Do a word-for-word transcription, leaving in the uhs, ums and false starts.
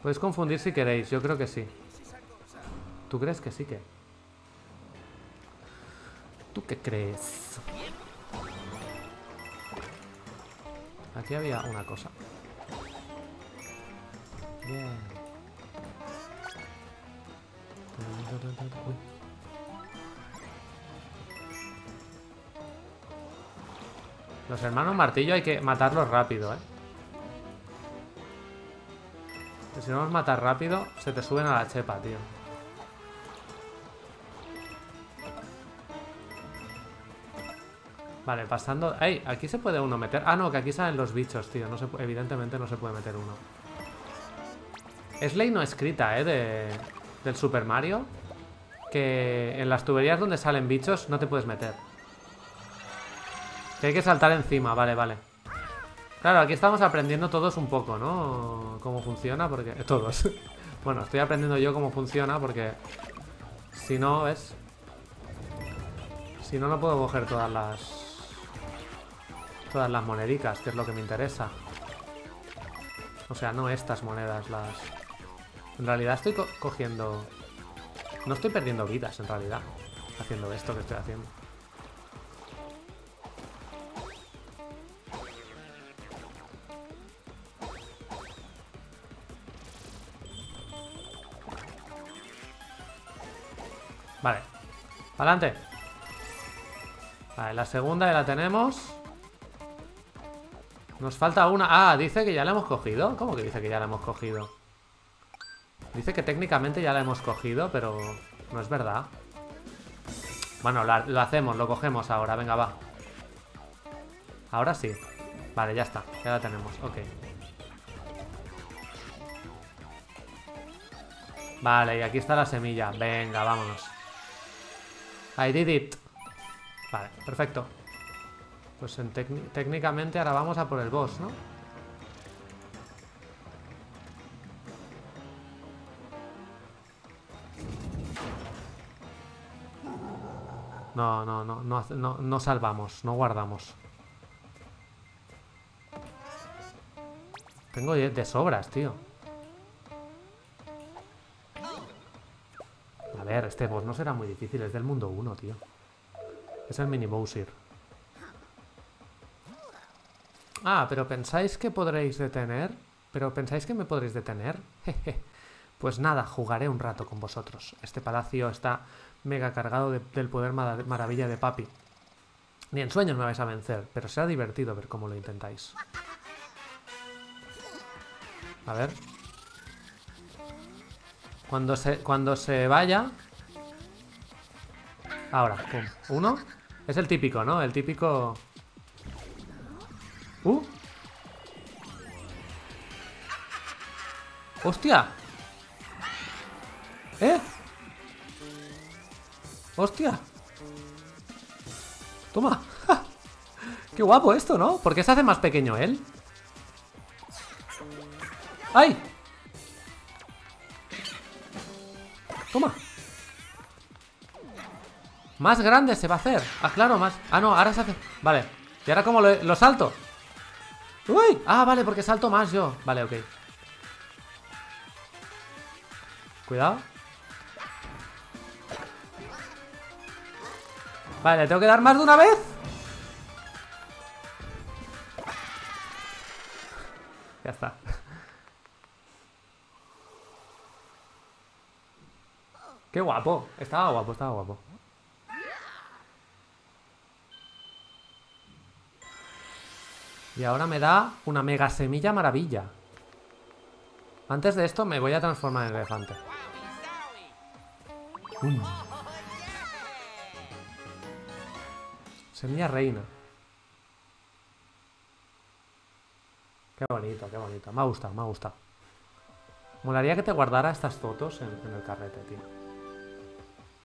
Podéis confundir si queréis, yo creo que sí. ¿Tú crees que sí que? ¿Tú qué crees? Aquí había una cosa. Bien. Uy. Los hermanos martillo hay que matarlos rápido, ¿eh? Que si no los matas rápido, se te suben a la chepa, tío. Vale, pasando... ¡Ey! Aquí se puede uno meter... Ah, no, que aquí salen los bichos, tío. No se... Evidentemente no se puede meter uno. Es ley no escrita, ¿eh? De... Del Super Mario. Que en las tuberías donde salen bichos no te puedes meter. Que hay que saltar encima, vale, vale. Claro, aquí estamos aprendiendo todos un poco, ¿no? Cómo funciona, porque... Todos. Bueno, estoy aprendiendo yo cómo funciona, porque... Si no, ¿ves? Si no, no puedo coger todas las... Todas las monedicas, que es lo que me interesa. O sea, no estas monedas, las... En realidad estoy co cogiendo... No estoy perdiendo vidas, en realidad, haciendo esto que estoy haciendo. Vale. ¡Adelante! Vale, la segunda ya la tenemos. Nos falta una... Ah, dice que ya la hemos cogido. ¿Cómo que dice que ya la hemos cogido? Dice que técnicamente ya la hemos cogido, pero no es verdad. Bueno, la, lo hacemos, lo cogemos ahora. Venga, va. Ahora sí. Vale, ya está, ya la tenemos, ok. Vale, y aquí está la semilla. Venga, vámonos. I did it. Vale, perfecto. Pues en técnicamente ahora vamos a por el boss, ¿no? No, no, no, no, no, no salvamos, no guardamos. Tengo de sobras, tío. A ver, este boss no será muy difícil, es del mundo uno, tío. Es el mini Bowser. Ah, pero ¿pensáis que podréis detener? ¿Pero pensáis que me podréis detener? Jeje. Pues nada, jugaré un rato con vosotros. Este palacio está mega cargado de, del poder maravilla de papi. Ni en sueños me vais a vencer, pero será divertido ver cómo lo intentáis. A ver. Cuando se, cuando se vaya... Ahora, pum. Uno. Es el típico, ¿no? El típico... ¡Uh! ¡Hostia! ¿Eh? ¡Hostia! ¡Toma! ¡Qué guapo esto!, ¿no? ¿Por qué se hace más pequeño él? ¡Ay! ¡Toma! Más grande se va a hacer. Ah, claro, más... Ah, no, ahora se hace... Vale. ¿Y ahora cómo lo, lo salto? ¡Uy! Ah, vale, porque salto más yo. Vale, ok. Cuidado. Vale, ¿le tengo que dar más de una vez? Ya está. Qué guapo. Estaba guapo, estaba guapo. Y ahora me da una mega semilla maravilla. Antes de esto me voy a transformar en elefante. Mm. Semilla reina. Qué bonito, qué bonito. Me ha gustado, me ha gustado. Molaría que te guardara estas fotos en, en el carrete, tío.